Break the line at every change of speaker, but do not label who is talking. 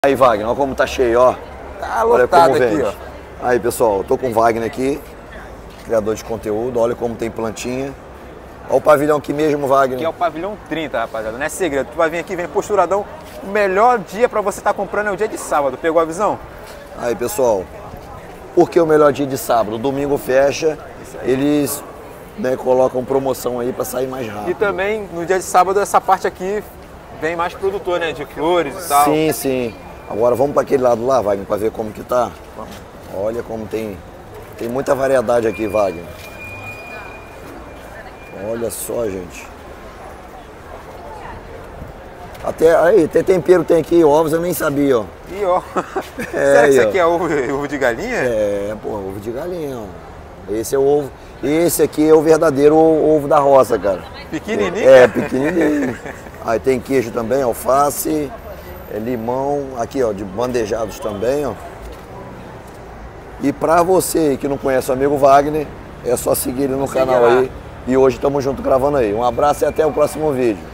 Aí, Wagner, olha como tá cheio, ó.
Tá lotado aqui, ó.
Aí, pessoal, eu tô com o Wagner aqui, criador de conteúdo, olha como tem plantinha. Olha o pavilhão aqui mesmo, Wagner.
Aqui é o pavilhão 30, rapaziada, não é segredo. Tu vai vir aqui, vem posturadão. O melhor dia pra você estar comprando é o dia de sábado, pegou a visão?
Aí, pessoal, por que o melhor dia de sábado? Domingo fecha, eles colocam promoção aí pra sair mais rápido.
E também, no dia de sábado, essa parte aqui vem mais produtor, né, de flores e tal.
Sim, sim. Agora vamos para aquele lado lá, Wagner, para ver como que tá. Olha como tem muita variedade aqui, Wagner. Olha só, gente. Até tempero tem aqui, ovos eu nem sabia, ó.
E ó, será que isso aqui é ovo de galinha?
É, pô, ovo de galinha, ó. Esse é o ovo. Esse aqui é o verdadeiro ovo da roça, cara.
Pequenininho?
É, pequenininho. Aí tem queijo também, alface. Limão, aqui ó, de bandejados também, ó. E pra você que não conhece o amigo Wagner, é só seguir ele no canal aí. E hoje estamos juntos gravando aí. Um abraço e até o próximo vídeo.